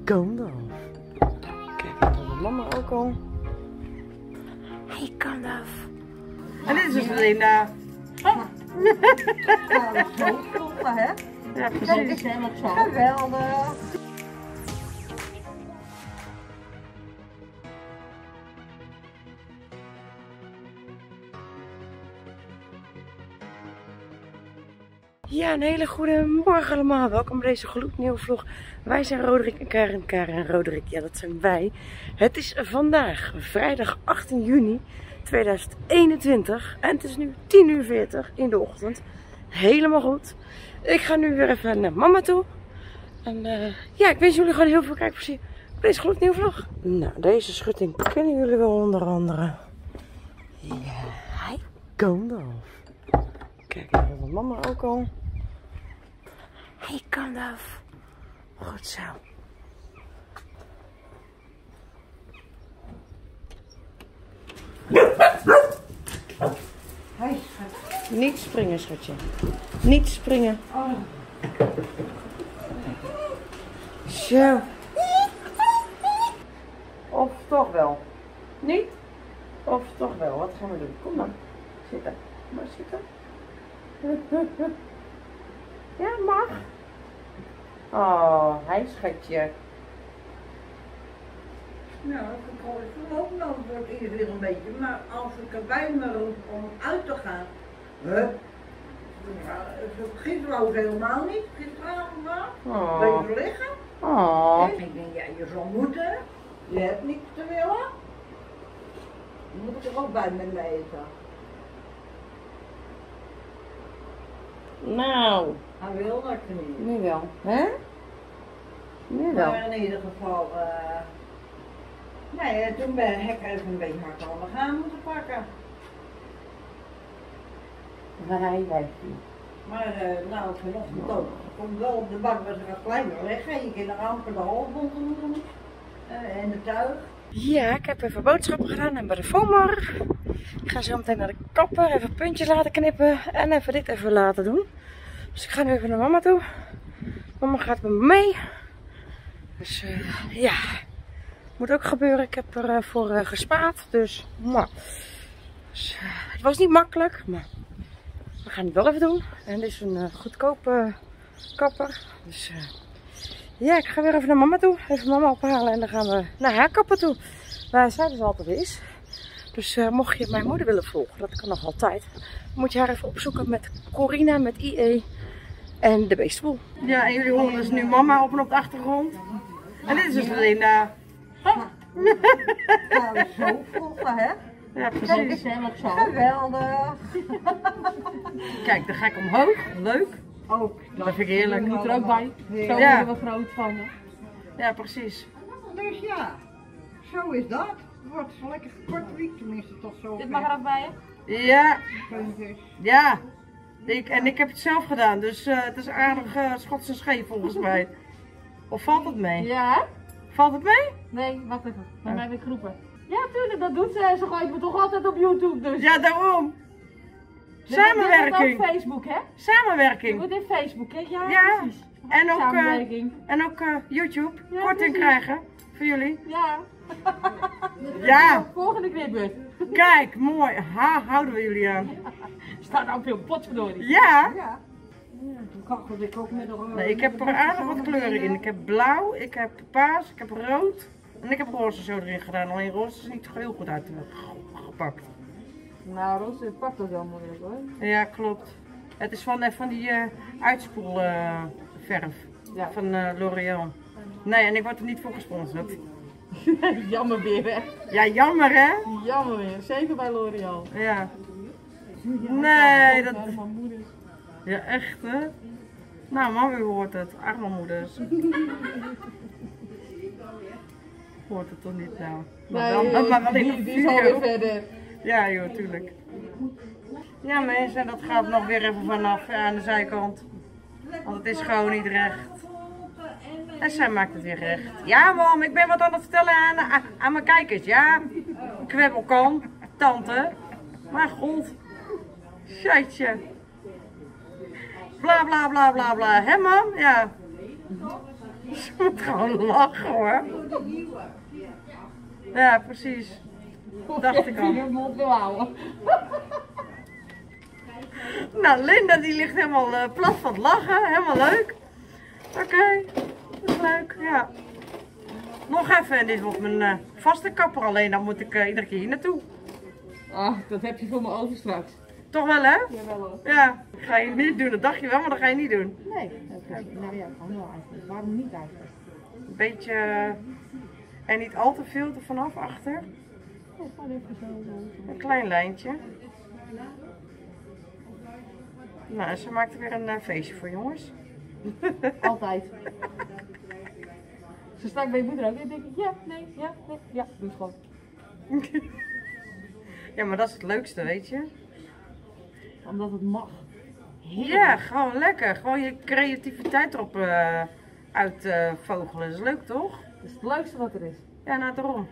Gandalf. Kijk, dat is mama ook al. Hey Gandalf. En dit is dus Linda. Nou, zo stoppen, hè? Ja, Kijk precies. eens, hè, wat zo. Geweldig. Ja, een hele goede morgen allemaal. Welkom bij deze gloednieuwe vlog. Wij zijn Roderick en Karen. Karen en Roderick, ja dat zijn wij. Het is vandaag vrijdag 18 juni 2021. En het is nu 10:40 in de ochtend. Helemaal goed. Ik ga nu weer even naar mama toe. En ja, ik wens jullie gewoon heel veel kijkplezier op deze gloednieuwe vlog. Nou, deze schutting kennen jullie wel onder andere. Ja, hi Gandalf. Kijk, dat is mama ook al. Hey Gandalf. Goed zo. Hey, Niet springen, schatje. Niet springen. oh. Zo. Of toch wel? Niet? Of toch wel? Wat gaan we doen? Kom dan. Zitten. Maar zitten. Ja, mag. Oh, hij schatje. Nou, ik geloof nou wordt eerst weer een beetje, maar als ik erbij me roep om uit te gaan, gisteren wou ik helemaal niet, gisteravond wel, Oh. bleef liggen. Oh. En ik denk, ja, je zal moeten, je hebt niets te willen. Je moet er ook bij me eten. Nou, Hij wil dat niet. nu wel. Hè? Nu wel. Maar in ieder geval, nee, toen heb ik even een beetje hard aan de gaan moeten pakken. Hij wijft. Maar nou, vanochtend ook. Ik kom wel op de bank, was er wat kleiner liggen. Je kan er amper de halfbond doen. En de tuig. Ja, ik heb even boodschappen gedaan en bij de FOMAR. Ik ga zo meteen naar de kapper, even puntjes laten knippen en even dit even laten doen. Dus ik ga nu even naar mama toe. Mama gaat met me mee. Dus ja, moet ook gebeuren. Ik heb ervoor gespaard, dus, maar. Dus het was niet makkelijk, maar we gaan het wel even doen. En dit is een goedkope kapper. Dus ja, ik ga weer even naar mama toe. Even mama ophalen en dan gaan we naar haar kapper toe. Waar zij dus altijd is. Dus mocht je mijn moeder willen volgen, dat kan nog altijd. Moet je haar even opzoeken met Corina, met IE en de beestenboel. Ja, en jullie horen dus nu mama op en op de achtergrond. En dit is dus Linda. Nou, zo vroeg, hè? Ja, Kijk precies. eens, hè, wat zo. Geweldig. Kijk, dan ga ik omhoog. Leuk. Ook. Dat vind ik heerlijk. Je moet er ook bij. Zo Ja. worden we groot van. Hè? Ja, precies. Dus ja, zo is dat. Het wordt een lekker kort week, tenminste toch zo. Dit mag er ook bij je? Ja, Puntjes. ja. Ik heb het zelf gedaan, dus het is aardig schots en scheef volgens mij. Of valt het mee? Ja? Valt het mee? Nee, wacht even. Bij mij weer groepen. Ja, tuurlijk, dat doet ze. Ze gooit me toch altijd op YouTube, dus. Ja, daarom. Dit wordt Samenwerking. ook Facebook, hè? Dit Samenwerking. wordt in Facebook, hè? Ja, Ja. precies. En ook, Samenwerking. YouTube. Ja, Korting precies. krijgen. Voor jullie. Ja. Ja. Volgende knipbeurt. Kijk, mooi. Houden we jullie aan. Staat nou veel potverdorie. Ja. Ja. Toen kakkelde ik ook met een Nee, ik heb er aardig wat kleuren in. Ik heb blauw, ik heb paars, ik heb rood. En ik heb roze zo erin gedaan. Alleen roze is niet heel goed uitgepakt. Nou, Roos, het pakt dat wel moeilijk hoor. Ja, klopt. Het is van die uitspoelverf Ja. van L'Oreal. Nee, en ik word er niet voor gesponsord. Jammer weer, hè? Ja, jammer hè? Jammer weer. Zeker bij L'Oreal. Ja. Nee, dat... Van moeders. Ja, echt hè? Nou, mama hoort het. Arme moeders. Hoort het toch niet nou? Maar wel, maar wel in de die is alweer video. verder. Ja joh, tuurlijk. Ja mensen, dat gaat nog weer even vanaf aan de zijkant. Want het is gewoon niet recht. En zij maakt het weer recht. Ja mam, ik ben wat aan het vertellen aan mijn kijkers. Ja, kwebbelkan, tante. Maar god. Scheitje. Bla bla bla bla bla. Hè mam? Ja. Ze moet gewoon lachen hoor. Ja, precies. Dacht ik al. Je mond wil houden. Nou, Linda die ligt helemaal plat van het lachen. Helemaal leuk. Oké, dat is leuk, ja. Nog even en dit wordt mijn vaste kapper. Alleen dan moet ik iedere keer hier naartoe. Ah, dat heb je voor me over straks. Toch wel hè? Jawel hoor. Ja, ga je niet doen. Dat dacht je wel, maar dat ga je niet doen. Nee, oké. Nou ja, gewoon wel eigenlijk. Waarom niet eigenlijk? Een beetje en niet al te veel er vanaf achter. Ja, gewoon even zo. Een klein lijntje. Nou, en ze maakt er weer een feestje voor jongens. Altijd. Zo sta ik bij je moeder ook en denk ik, ja, nee, ja, doe het gewoon. Ja, maar dat is het leukste, weet je. Omdat het mag. Ja, gewoon lekker. Gewoon je creativiteit erop uitvogelen. Dat is leuk toch? Dat is het leukste wat er is. Ja, nou daarom.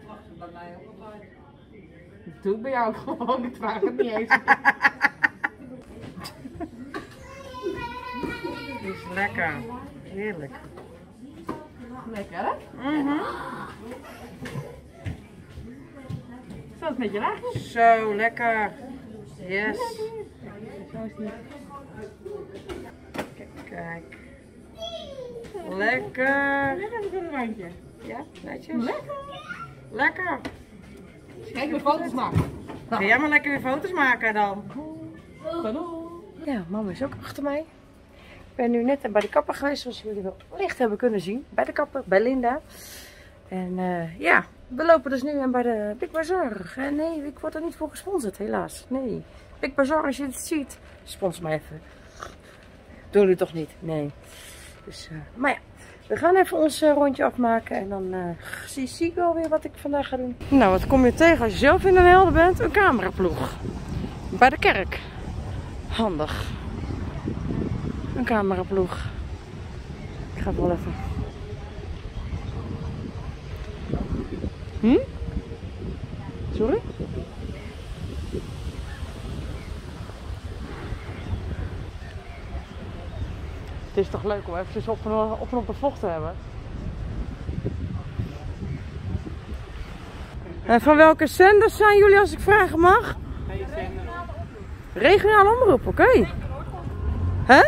Dat doe ik bij jou ook gewoon, ik vraag het niet eens. Die is lekker. Heerlijk. Lekker hè? Mhm. Zo is het met je laag. Zo, lekker. Yes. Zo is het. Kijk. Lekker. Lekker een goed randje. Ja, netjes. Lekker. Lekker. Kijk, weer foto's maken. Ga jij maar lekker weer foto's maken dan. Hallo. Ja, mama is ook achter mij. Ik ben nu net bij de kapper geweest, zoals jullie wel licht hebben kunnen zien. Bij de kapper, bij Linda. En ja, we lopen dus nu bij de Big Bazaar. Nee, ik word er niet voor gesponsord, helaas. Nee. Big Bazaar, als je het ziet, sponsor mij even. Doen jullie toch niet? Nee. Dus, maar ja, we gaan even ons rondje afmaken en dan zie ik wel weer wat ik vandaag ga doen. Nou, wat kom je tegen als je zelf in een helder bent? Een cameraploeg. Bij de kerk. Handig. Een cameraploeg. Ik ga wel even. Sorry? Het is toch leuk om even op de vlog te hebben. En van welke zenders zijn jullie als ik vragen mag? Regionale omroep, oké. Hè?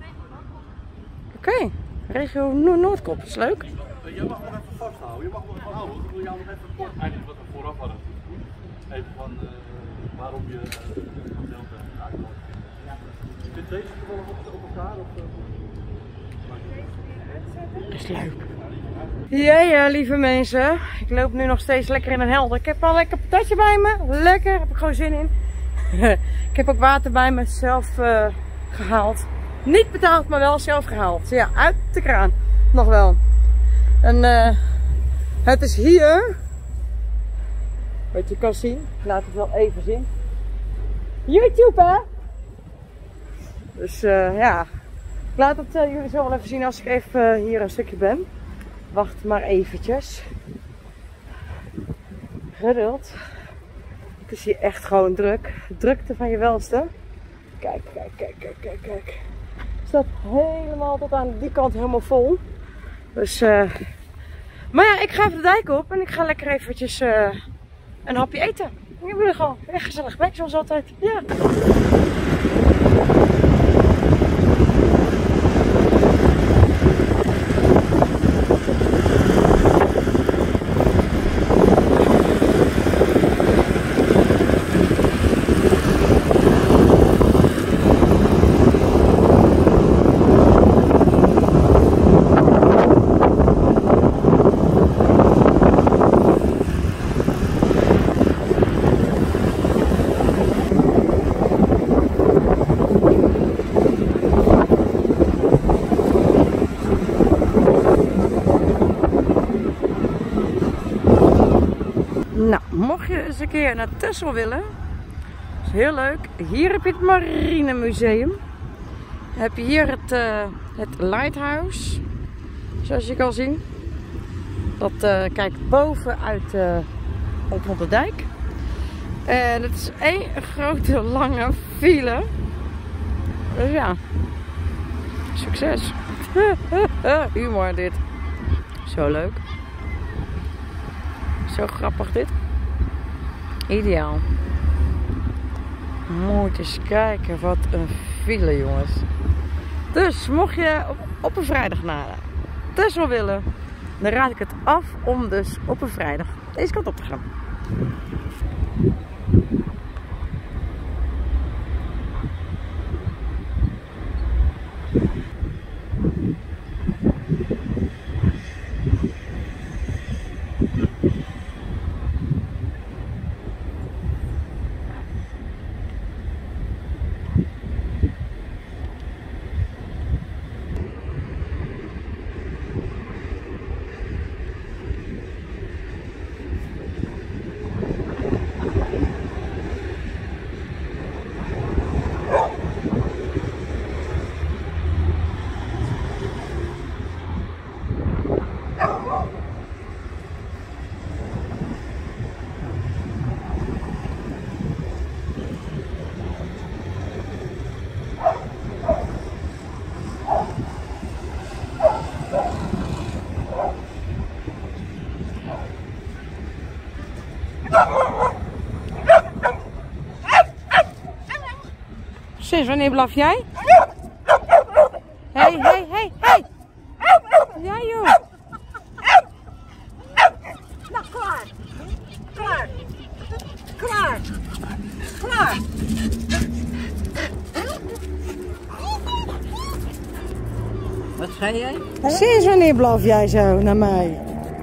Oké. Regio Noordkop, is leuk. Je mag nog even vasthouden, je mag nog even houden. Ik wil jou nog even kort eigenlijk wat we vooraf hadden doen. Even van waarom je zelf uitloopt. Zit deze toevallig op elkaar? Of, Dat is leuk. Ja, lieve mensen. Ik loop nu nog steeds lekker in een helder. Ik heb al lekker patatje bij me. Lekker, heb ik gewoon zin in. Ik heb ook water bij me, zelf gehaald. Niet betaald, maar wel zelf gehaald. Ja, uit de kraan. Nog wel. En het is hier. Wat je kan zien. Ik laat het wel even zien. YouTube, hè? Dus ja. Ik laat het jullie zo wel even zien als ik even hier een stukje ben. Wacht maar eventjes. Geduld. Het is hier echt gewoon druk. Drukte van je welste. Kijk, kijk, kijk, kijk, kijk, kijk. Het staat helemaal tot aan die kant helemaal vol. Dus, maar ja, ik ga even de dijk op en ik ga lekker eventjes een hapje eten. Ik wil gewoon echt gezellig weg zoals altijd. Ja. Nou, mocht je eens een keer naar Texel willen, is heel leuk. Hier heb je het Marinemuseum. Dan heb je hier het Lighthouse, zoals je kan zien. Dat kijkt boven uit op de dijk. En het is één grote lange file. Dus ja, succes. Humor dit. Zo leuk. Zo grappig dit. Ideaal. Moet eens kijken, wat een file jongens. Dus mocht je op een vrijdag naar Texel willen, dan raad ik het af om dus op een vrijdag deze kant op te gaan. Sinds wanneer blaf jij? Hey. Ja joh. Nou, klaar. Wat zei jij? Sinds wanneer blaf jij zo naar mij?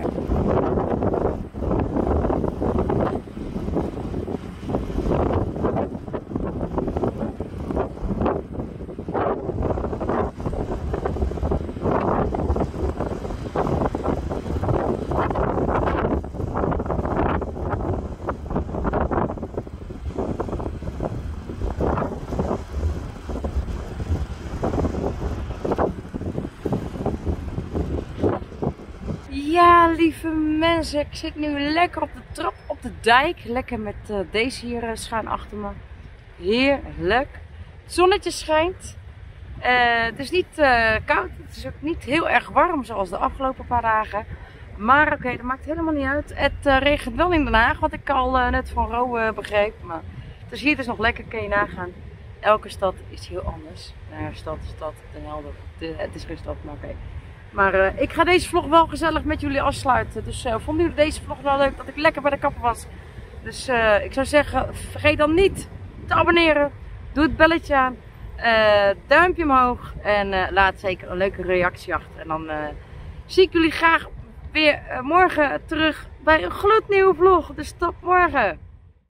Ja, lieve mensen, ik zit nu lekker op de trap op de dijk. Lekker met deze hier schuin achter me. Heerlijk. Het zonnetje schijnt. Het is niet koud, het is ook niet heel erg warm zoals de afgelopen paar dagen. Maar oké, dat maakt helemaal niet uit. Het regent wel in Den Haag, wat ik al net van Ro begreep. Maar het is hier dus nog lekker, kun je nagaan. Elke stad is heel anders. Nou, stad, Den Helder. Het is geen stad, maar oké. Maar ik ga deze vlog wel gezellig met jullie afsluiten. Dus vonden jullie deze vlog wel leuk dat ik lekker bij de kapper was? Dus ik zou zeggen, vergeet dan niet te abonneren. Doe het belletje aan. Duimpje omhoog. En laat zeker een leuke reactie achter. En dan zie ik jullie graag weer morgen terug bij een gloednieuwe vlog. Dus tot morgen.